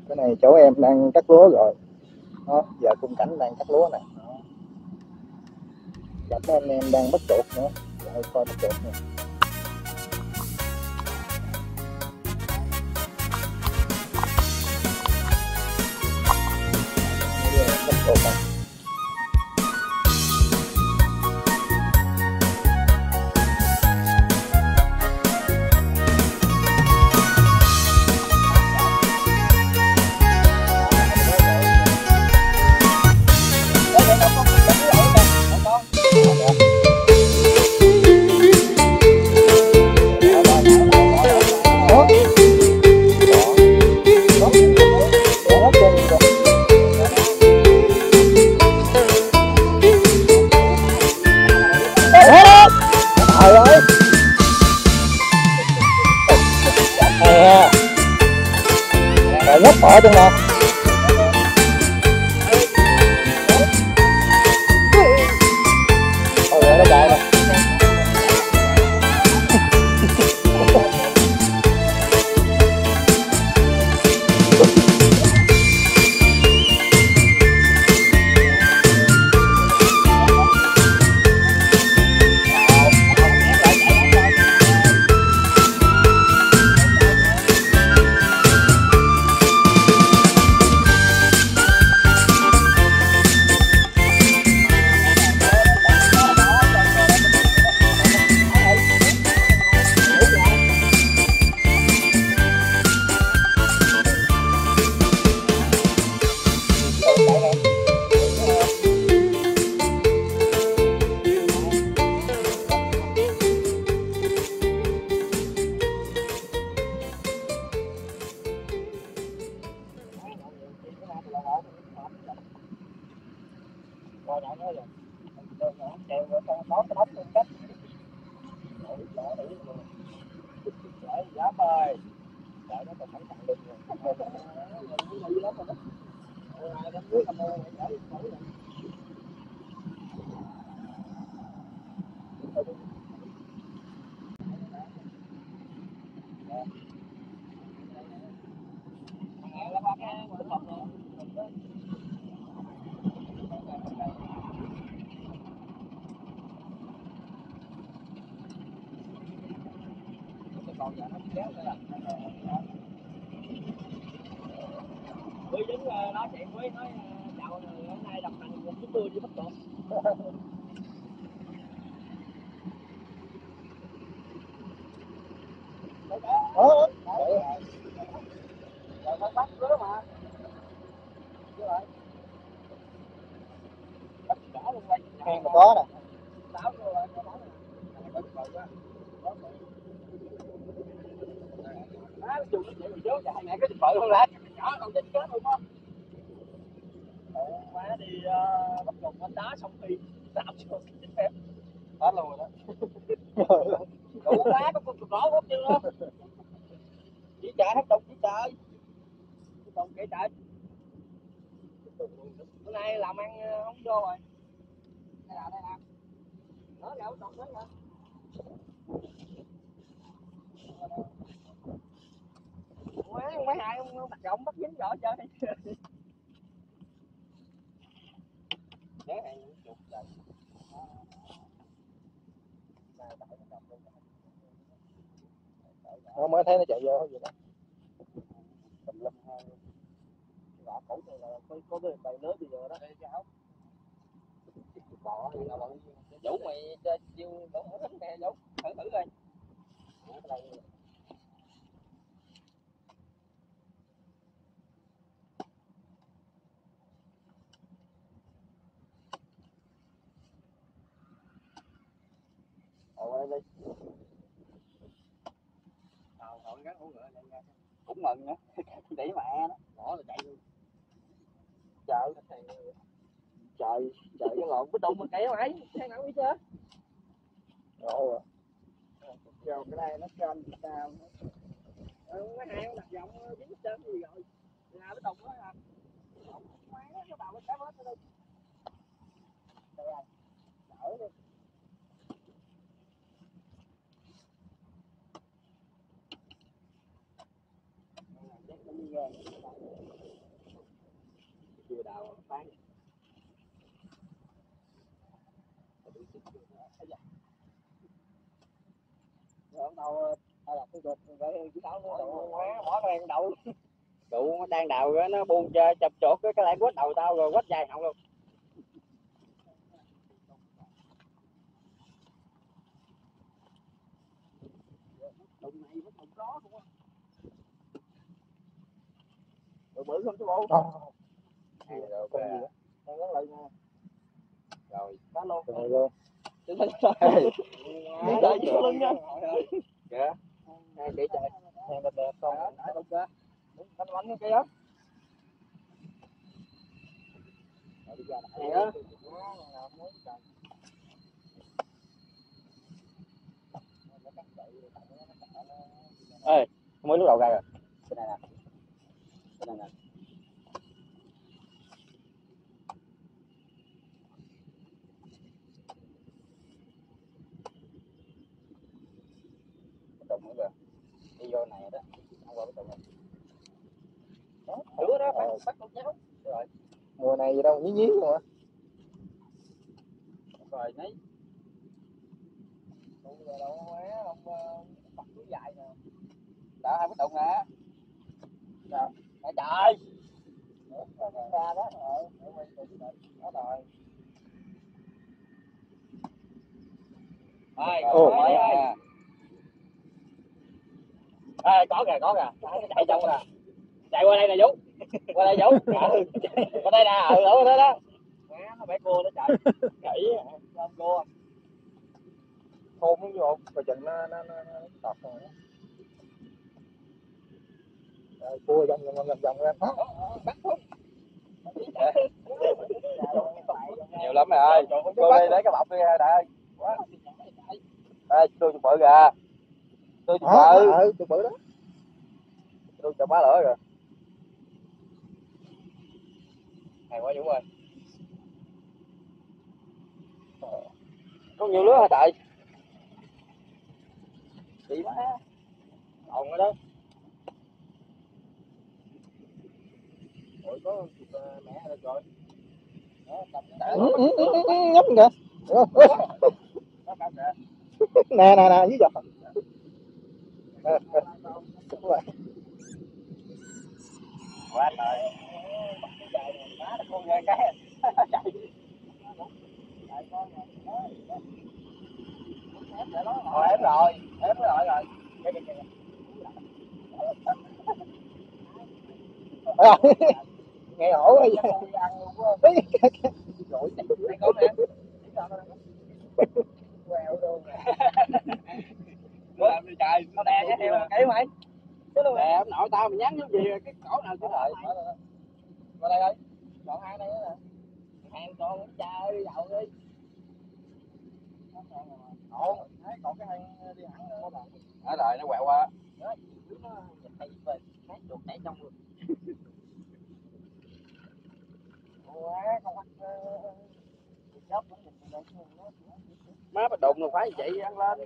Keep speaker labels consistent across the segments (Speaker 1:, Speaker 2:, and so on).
Speaker 1: Cái này chỗ em đang cắt lúa rồi. Đó, giờ khung cảnh đang cắt lúa nè. Gặp mấy anh em đang bắt chuột nữa. Giờ coi bắt chuột nè. Bắt chuột nè. Trời ơi. Trời nhóc bỏ trong nè. Thôi nó chạy nè.
Speaker 2: Quý dính nói chuyện Quý nói chào hôm nay đồng hành cùng chúng tôi đi bắt chuột. Rồi phải bắt lứa mà. Bắt cả luôn quay.
Speaker 1: Hang mà có nè.
Speaker 2: Táo luôn rồi, có món nè. Đó, chuột nó chạy mình trước, chạy mẹ cái bự không lại. Nhỏ còn dính chết luôn á. Má đi bắt chuột con đá xong thì tao chuột cái phép.
Speaker 1: Hết luôn rồi đó.
Speaker 2: Đủ quá có con rõ quá chưa đó. Chỉ chạy hết đục chỉ trời. Còn kệ trời. Bữa nay làm ăn không vô rồi. Đây là. Nó gạo trồng đấy hả? Mấy hai ông đặt rộng bắt dính rõ chơi. Để hàng chuột trời.
Speaker 1: Nó mới thấy nó chạy vô gì đó. Tùm lum thôi.
Speaker 2: Gõ cổ này là có cái bầy lớn bây giờ đó. Đây cái áo. Bò là bọn Vũ mày chiêu đổ hổ thính nè Vũ. Thử coi.
Speaker 1: Đây.
Speaker 2: Còn gắn hũ ngựa ra. Cũng mừng nữa. Để mẹ đó. Bỏ là chạy luôn.
Speaker 1: Trời.
Speaker 2: Trời cái lộn cái tung mà kéo ấy. Thấy nào biết chưa?
Speaker 1: Ngộ rồi.
Speaker 2: Rồi cái này nó trên thì sao? Mấy hai đặt giọng dính hết trơn gì rồi. Là cái tùng đó hả? Má cái đầu cái cá hết đi. Đây rồi. Đỡ đi. Chắc nó đi về. Đủ nó đang đào rồi nó buông chơi chập chột cái lại quất đầu tao rồi quất dài họng luôn. Đụng này nó đụng đó luôn á. Bự không chú bộ.
Speaker 1: Rồi con gì đó.
Speaker 2: Con lớn lên nha. Rồi, cá luôn.
Speaker 1: Rồi luôn.
Speaker 2: Đi đợi dưới lưng nha. Kìa.
Speaker 1: Hai để chạy. Hai đẹp đẹp con.
Speaker 2: Đợi đụng kìa. Đánh bánh cái kia. Này á. Ê, mới lúc đầu ra rồi. Cái này nè. Cái này nè. Đụng nữa kìa. Đi vô này đó. Không qua cái đụng này. Đứa đó bắt con cháu. Rồi.
Speaker 1: Mùa này gì đâu nhí nhí luôn á.
Speaker 2: Rồi nấy. Không giờ đâu á, ông bắt túi dài nè. Đã hai bắt đụng nè. Trời. Trời. Ra đó rồi. Đó rồi. Ê, có kìa, có kìa. Chạy trong kìa. Chạy qua đây nè Dũng. Qua đây Dũng. Qua đây nè, ở đây đó. Má nó bẻ cua đó trời. Kỹ lên cua.
Speaker 1: Khôn nó vô, coi chừng nó tọt rồi đó. Rồi, cua vòng ra.
Speaker 2: Bắt không? Nhiều lắm mày ơi. Vô đây lấy cái bọc đi ra đây. Ê, tôi chụp bự kìa. Tôi chụp bự.
Speaker 1: Chụp bự đó.
Speaker 2: Tôi chụp má lửa rồi. Hay quá Dũng ơi. Có nhiều lứa hả trời? Đi má. Ồn rồi đó. Ủa có chụp mẹ ở đây rồi.
Speaker 1: Nhấp kìa. Nè dưới giọt.
Speaker 2: Quá trời. Má nó con nghe cái. Chạy. Em rồi, em rồi rồi.
Speaker 1: Nghe ổ rồi.
Speaker 2: Rồi, đây con nè. Quẹo luôn. Làm gì trời, nó đè cái theo kỹ mày. Đè ông nội tao mày nhắn cái gì cái cổ nào chứ đợi. Qua đây ơi. Còn hai này nữa nè. Hàng con cha đi dạo đi. Ồ, thấy còn cái hàng đi hẳn nữa mà. Đó rồi nó quẹo qua. Nó chạy về nát chuột chạy trong luôn. Quá con mắt má bắt đụng là phải vậy ăn lên.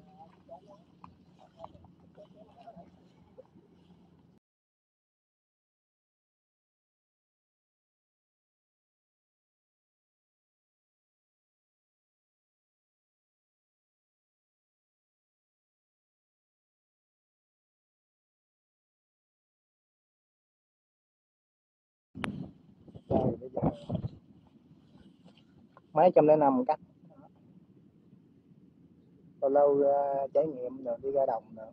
Speaker 1: Rồi bây giờ mấy 105 cắt. Lâu lâu trải nghiệm rồi đi ra đồng nữa.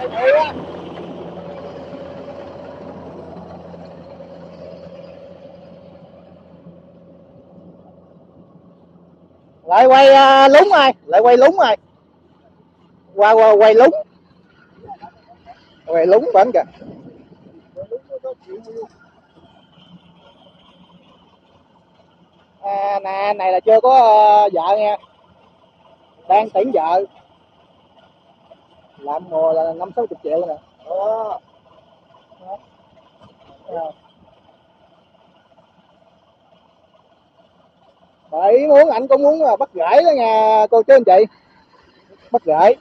Speaker 1: Lại quay lúng rồi, lại quay lúng rồi, qua quay lúng, quay lúng bển kìa. Nè này là chưa có vợ nha, đang tuyển vợ, làm mùa là 50-60 triệu nè. Bởi muốn anh cũng muốn bắt gửi đó nha cô chú anh chị, bắt gửi.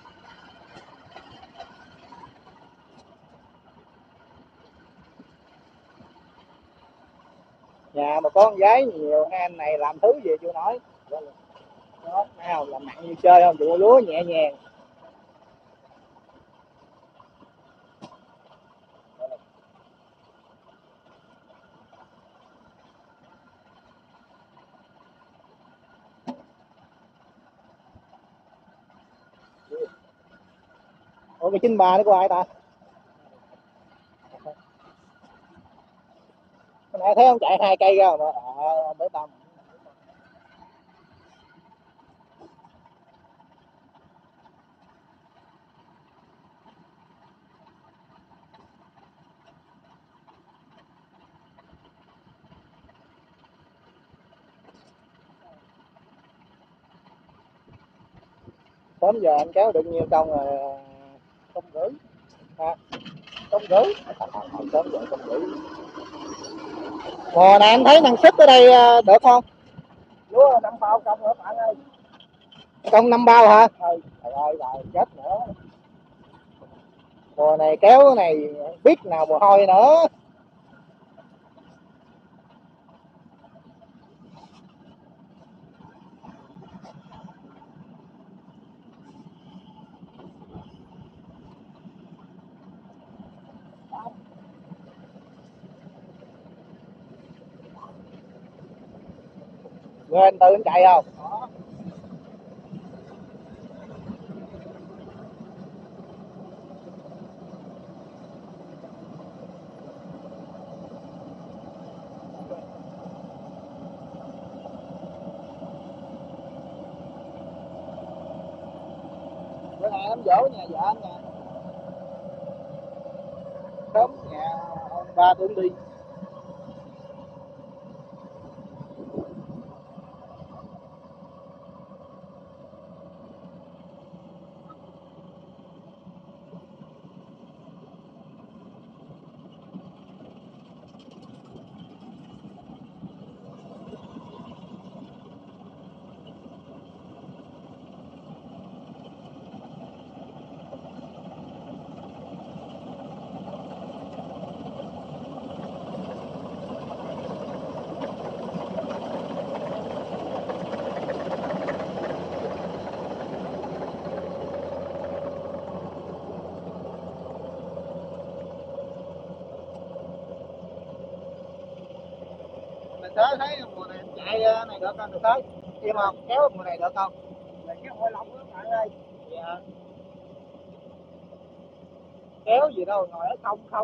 Speaker 1: Nhà mà có con gái nhiều hai anh này làm thứ gì chưa nói. Đó, thấy không, làm nặng như chơi không, vụ lúa nhẹ nhàng. Ủa cái 93 nó của ai ta? Hồi nãy thấy ông chạy 2 cây ra mà bữa tầm. Sớm giờ anh kéo được nhiêu công rồi? Công rưỡi ha, công rưỡi. Sớm giờ công rưỡi. Mùa này anh thấy năng suất ở đây được không?
Speaker 2: Lúa 5 bao công nữa bạn ơi.
Speaker 1: Công 5 bao hả? Trời ơi rồi chết nữa. Mùa này kéo cái này biết nào mồ hôi nữa. Người anh Tư anh chạy không? Bữa nay em dỗ nhà vợ anh nè. Sớm nhà ông ba tôi đi. Mình tới thấy mùa này chạy này được không? Được tới. Nhưng mà kéo mùa này được không?
Speaker 2: Là cái hội lộc đó bạn ơi.
Speaker 1: Dạ. Kéo gì đâu, ngồi ở không không.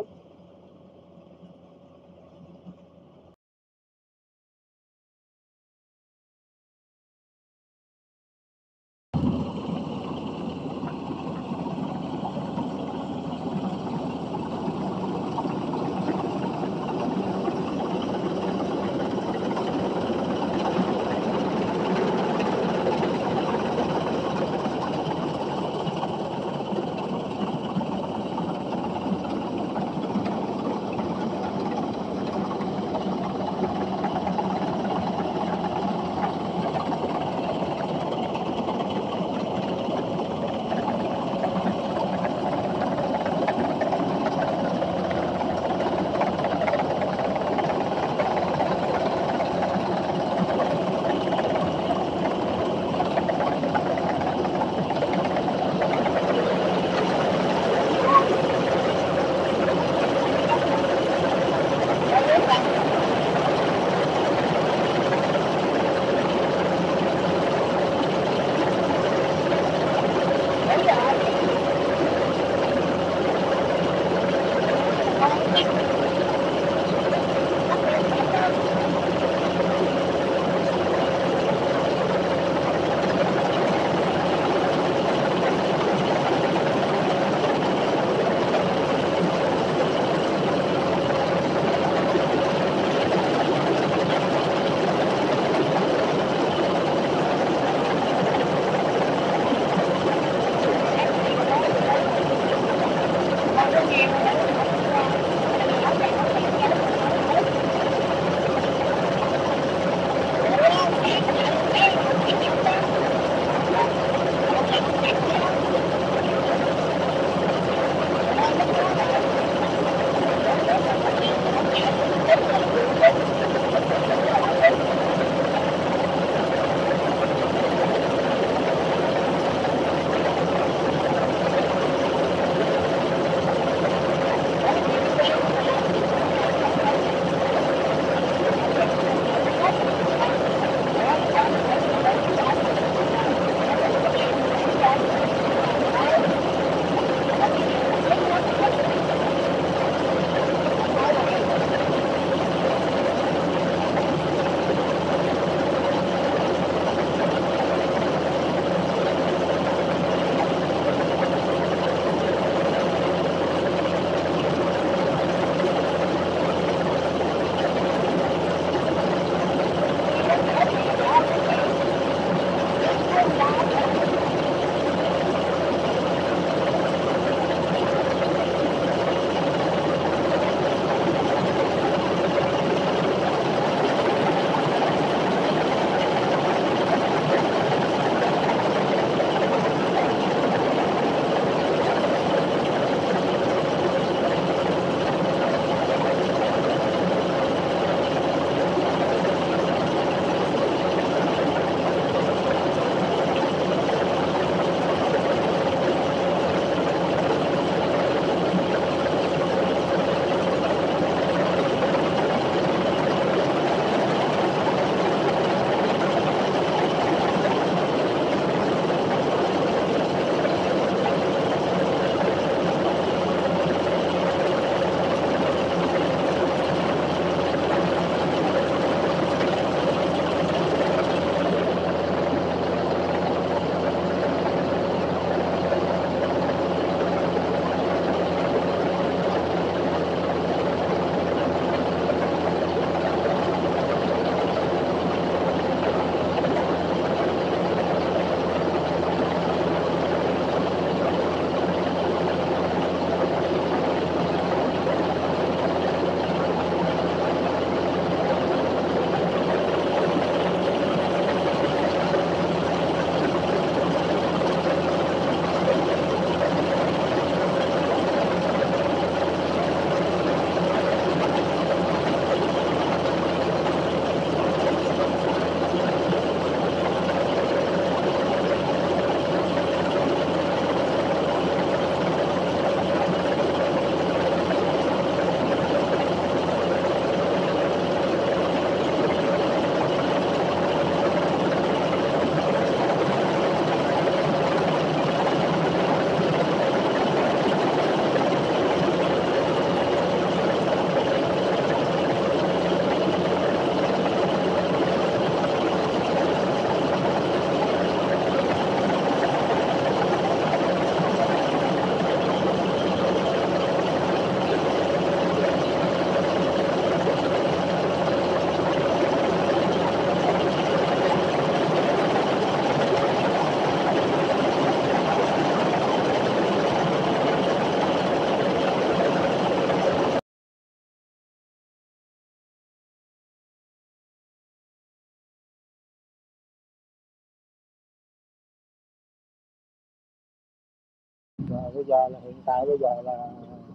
Speaker 1: bây giờ là hiện tại bây giờ là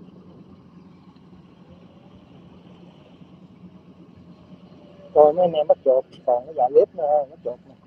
Speaker 1: rồi mấy anh em bắt chuột, còn cái giò liếp nữa bắt chuột nè.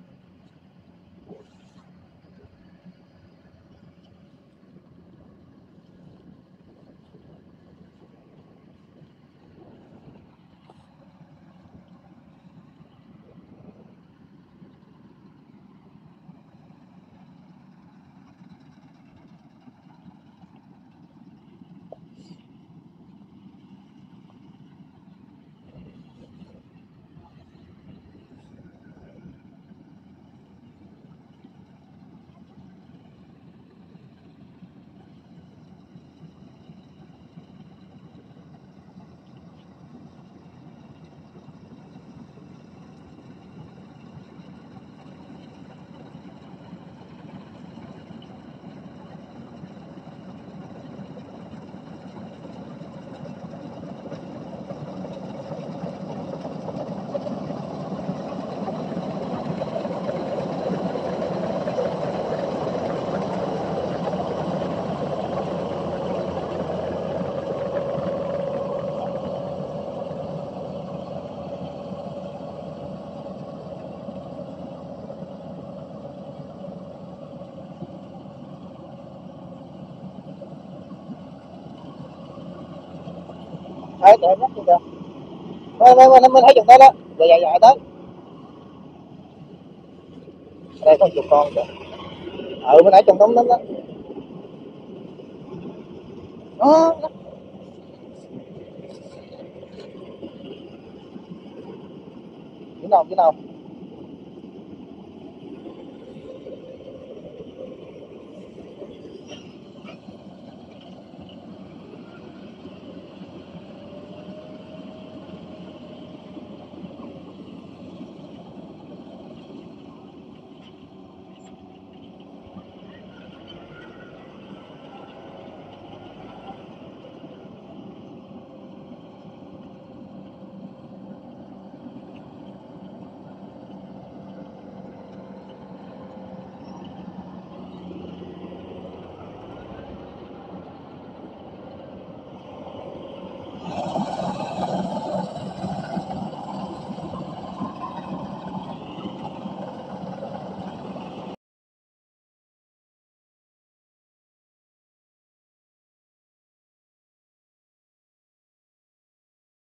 Speaker 1: Thấy để nhắc chưa? Mới thấy chừng tới đó, dạ dạ dạ tới. Đây có chục con kìa. Mới nãy trong đống đó đó. Đó, đó. Chỗ nào?